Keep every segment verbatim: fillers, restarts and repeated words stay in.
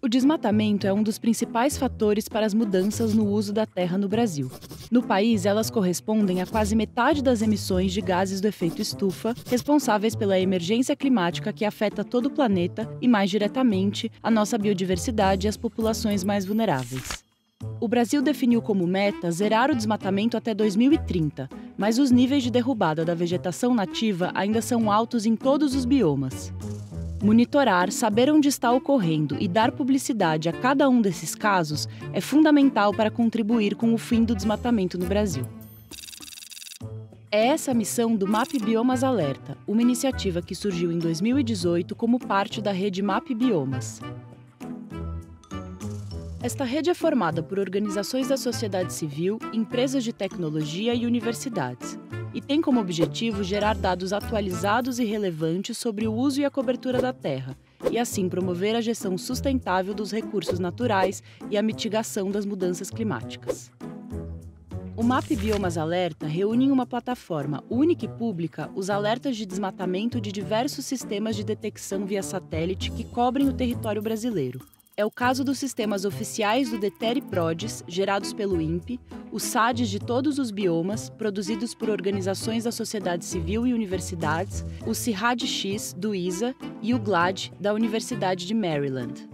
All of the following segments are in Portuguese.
O desmatamento é um dos principais fatores para as mudanças no uso da terra no Brasil. No país, elas correspondem a quase metade das emissões de gases do efeito estufa, responsáveis pela emergência climática que afeta todo o planeta e, mais diretamente, a nossa biodiversidade e as populações mais vulneráveis. O Brasil definiu como meta zerar o desmatamento até dois mil e trinta, mas os níveis de derrubada da vegetação nativa ainda são altos em todos os biomas. Monitorar, saber onde está ocorrendo e dar publicidade a cada um desses casos é fundamental para contribuir com o fim do desmatamento no Brasil. É essa a missão do M A P Biomas Alerta, uma iniciativa que surgiu em dois mil e dezoito como parte da rede M A P Biomas. Esta rede é formada por organizações da sociedade civil, empresas de tecnologia e universidades, e tem como objetivo gerar dados atualizados e relevantes sobre o uso e a cobertura da terra, e assim promover a gestão sustentável dos recursos naturais e a mitigação das mudanças climáticas. O M A P Biomas Alerta reúne em uma plataforma única e pública os alertas de desmatamento de diversos sistemas de detecção via satélite que cobrem o território brasileiro. É o caso dos sistemas oficiais do DETER e PRODES, gerados pelo INPE, os S A Ds de todos os biomas, produzidos por organizações da sociedade civil e universidades, o CIRAD-X, do I S A, e o GLAD, da Universidade de Maryland.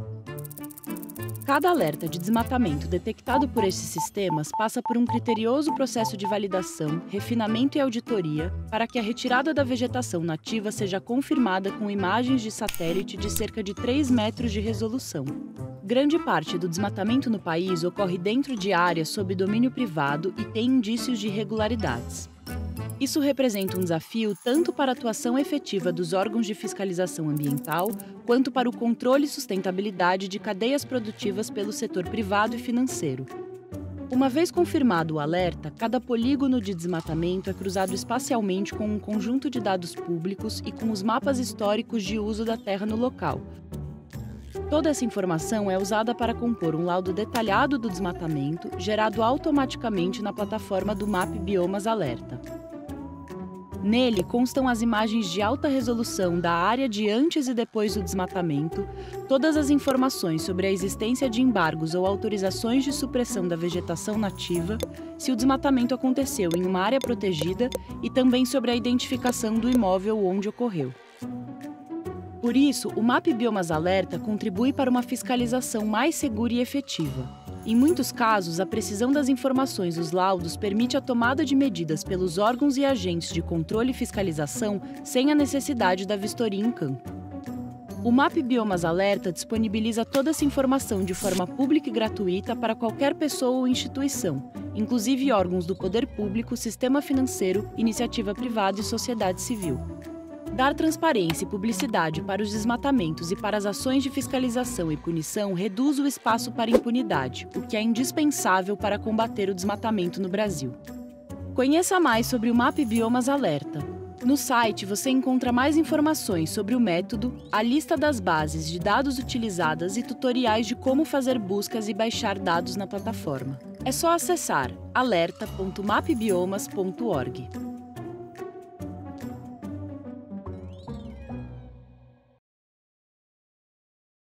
Cada alerta de desmatamento detectado por esses sistemas passa por um criterioso processo de validação, refinamento e auditoria para que a retirada da vegetação nativa seja confirmada com imagens de satélite de cerca de três metros de resolução. Grande parte do desmatamento no país ocorre dentro de áreas sob domínio privado e tem indícios de irregularidades. Isso representa um desafio tanto para a atuação efetiva dos órgãos de fiscalização ambiental, quanto para o controle e sustentabilidade de cadeias produtivas pelo setor privado e financeiro. Uma vez confirmado o alerta, cada polígono de desmatamento é cruzado espacialmente com um conjunto de dados públicos e com os mapas históricos de uso da terra no local. Toda essa informação é usada para compor um laudo detalhado do desmatamento, gerado automaticamente na plataforma do M A P Biomas Alerta. Nele constam as imagens de alta resolução da área de antes e depois do desmatamento, todas as informações sobre a existência de embargos ou autorizações de supressão da vegetação nativa, se o desmatamento aconteceu em uma área protegida e também sobre a identificação do imóvel onde ocorreu. Por isso, o M A P Biomas Alerta contribui para uma fiscalização mais segura e efetiva. Em muitos casos, a precisão das informações dos laudos permite a tomada de medidas pelos órgãos e agentes de controle e fiscalização sem a necessidade da vistoria em campo. O M A P Biomas Alerta disponibiliza toda essa informação de forma pública e gratuita para qualquer pessoa ou instituição, inclusive órgãos do poder público, sistema financeiro, iniciativa privada e sociedade civil. Dar transparência e publicidade para os desmatamentos e para as ações de fiscalização e punição reduz o espaço para impunidade, o que é indispensável para combater o desmatamento no Brasil. Conheça mais sobre o M A P Biomas Alerta. No site você encontra mais informações sobre o método, a lista das bases de dados utilizadas e tutoriais de como fazer buscas e baixar dados na plataforma. É só acessar alerta ponto mapbiomas ponto org.